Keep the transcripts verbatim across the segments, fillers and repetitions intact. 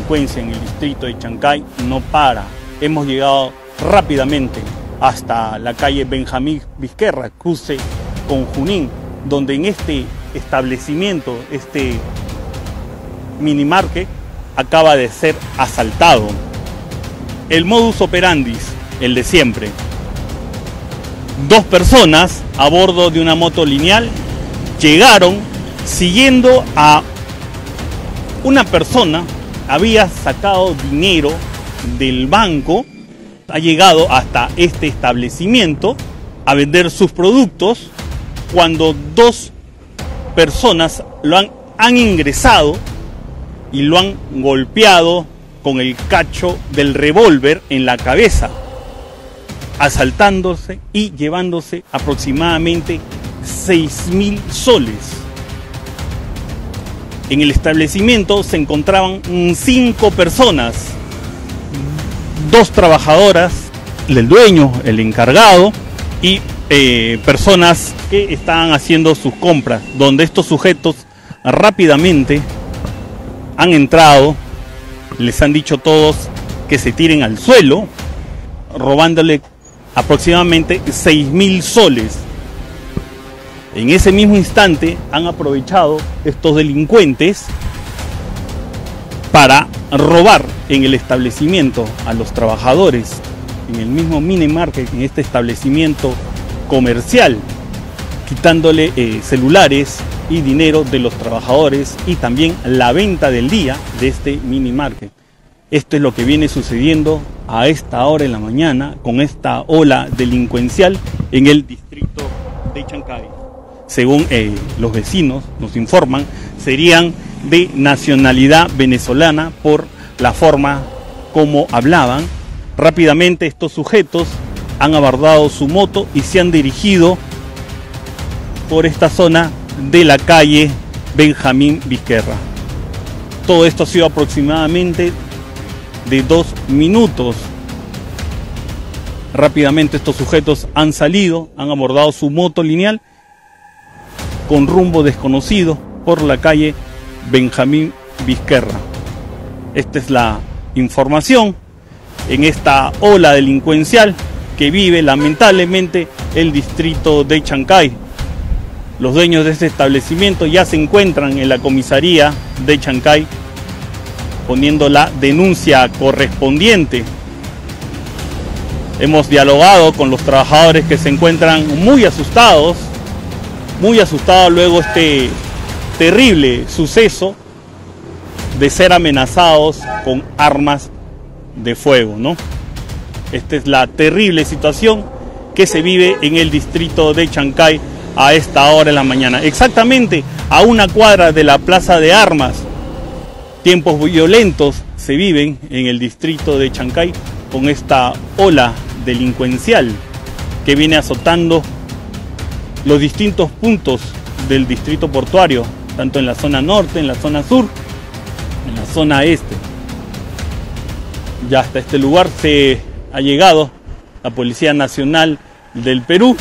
delincuencia en el distrito de Chancay no para. Hemos llegado rápidamente hasta la calle Benjamín Vizquerra, cruce con Junín, donde en este establecimiento, este minimarket, acaba de ser asaltado. El modus operandi, el de siempre. Dos personas a bordo de una moto lineal llegaron siguiendo a una persona, había sacado dinero del banco, ha llegado hasta este establecimiento a vender sus productos, cuando dos personas lo han, han ingresado y lo han golpeado con el cacho del revólver en la cabeza, asaltándose y llevándose aproximadamente seis mil soles. En el establecimiento se encontraban cinco personas, dos trabajadoras, el dueño, el encargado y eh, personas que estaban haciendo sus compras, donde estos sujetos rápidamente han entrado, les han dicho todos que se tiren al suelo, robándole aproximadamente seis mil soles. En ese mismo instante han aprovechado estos delincuentes para robar en el establecimiento a los trabajadores, en el mismo mini market, en este establecimiento comercial, quitándole eh, celulares y dinero de los trabajadores y también la venta del día de este mini market. Esto es lo que viene sucediendo a esta hora de la mañana con esta ola delincuencial en el distrito de Chancay. Según eh, los vecinos nos informan, serían de nacionalidad venezolana por la forma como hablaban. Rápidamente estos sujetos han abordado su moto y se han dirigido por esta zona de la calle Benjamín Vizquerra. Todo esto ha sido aproximadamente de dos minutos. Rápidamente estos sujetos han salido, han abordado su moto lineal con rumbo desconocido por la calle Benjamín Vizquerra. Esta es la información en esta ola delincuencial que vive lamentablemente el distrito de Chancay. Los dueños de este establecimiento ya se encuentran en la comisaría de Chancay poniendo la denuncia correspondiente. Hemos dialogado con los trabajadores que se encuentran muy asustados, muy asustados luego este terrible suceso de ser amenazados con armas de fuego, ¿no? Esta es la terrible situación que se vive en el distrito de Chancay a esta hora de la mañana, exactamente a una cuadra de la Plaza de Armas. Tiempos violentos se viven en el distrito de Chancay con esta ola delincuencial que viene azotando los distintos puntos del distrito portuario, tanto en la zona norte, en la zona sur, en la zona este. Ya hasta este lugar se ha llegado la Policía Nacional del Perú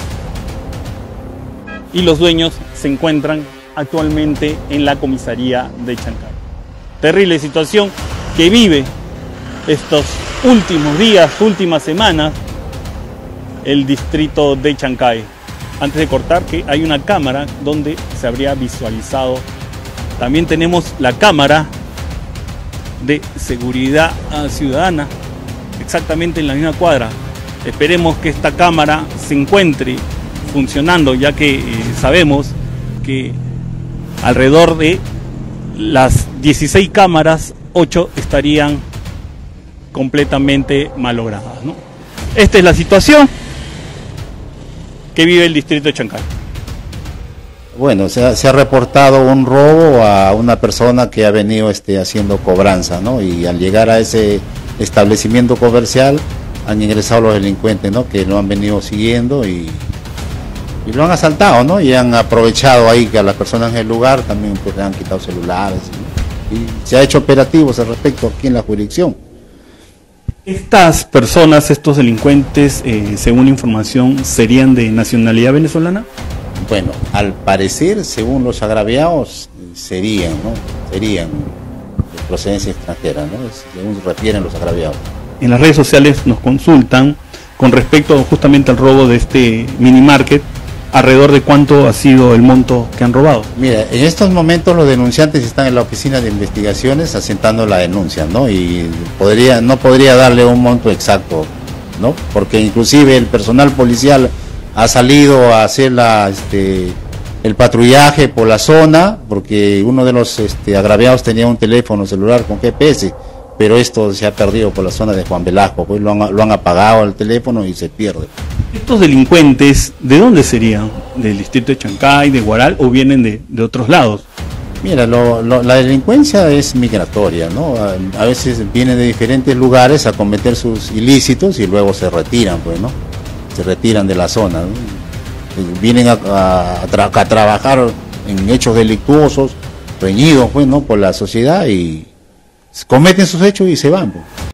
y los dueños se encuentran actualmente en la comisaría de Chancay. Terrible situación que vive estos últimos días, últimas semanas, el distrito de Chancay. Antes de cortar, que hay una cámara donde se habría visualizado. También tenemos la cámara de seguridad ciudadana, exactamente en la misma cuadra. Esperemos que esta cámara se encuentre funcionando, ya que eh, sabemos que alrededor de las dieciséis cámaras, ocho estarían completamente malogradas, ¿no? Esta es la situación que vive el distrito de Chancay. Bueno, se ha, se ha reportado un robo a una persona que ha venido este, haciendo cobranza, ¿no? Y al llegar a ese establecimiento comercial han ingresado los delincuentes, ¿no? Que lo han venido siguiendo y, y lo han asaltado, ¿no? Y han aprovechado ahí que a las personas en el lugar también pues, le han quitado celulares, ¿no? Y se ha hecho operativos al respecto aquí en la jurisdicción. ¿Estas personas, estos delincuentes, eh, según información, serían de nacionalidad venezolana? Bueno, al parecer, según los agraviados, serían, ¿no? Serían. procedencia extranjera, ¿no? Según refieren los agraviados. En las redes sociales nos consultan con respecto justamente al robo de este mini market, alrededor de cuánto ha sido el monto que han robado. Mira, en estos momentos los denunciantes están en la oficina de investigaciones asentando la denuncia, ¿no? Y podría, no podría darle un monto exacto, ¿no? Porque inclusive el personal policial ha salido a hacer la, este, el patrullaje por la zona, porque uno de los este, agraviados tenía un teléfono celular con G P S, pero esto se ha perdido por la zona de Juan Velasco, pues lo han, lo han apagado el teléfono y se pierde. ¿Estos delincuentes de dónde serían? ¿Del distrito de Chancay, de Huaral o vienen de, de otros lados? Mira, lo, lo, la delincuencia es migratoria, ¿no? A, a veces vienen de diferentes lugares a cometer sus ilícitos y luego se retiran, pues, ¿no? Se retiran de la zona, ¿no? Vienen a, a, a, tra a trabajar en hechos delictuosos, reñidos, pues, ¿no? Por la sociedad y cometen sus hechos y se van, pues.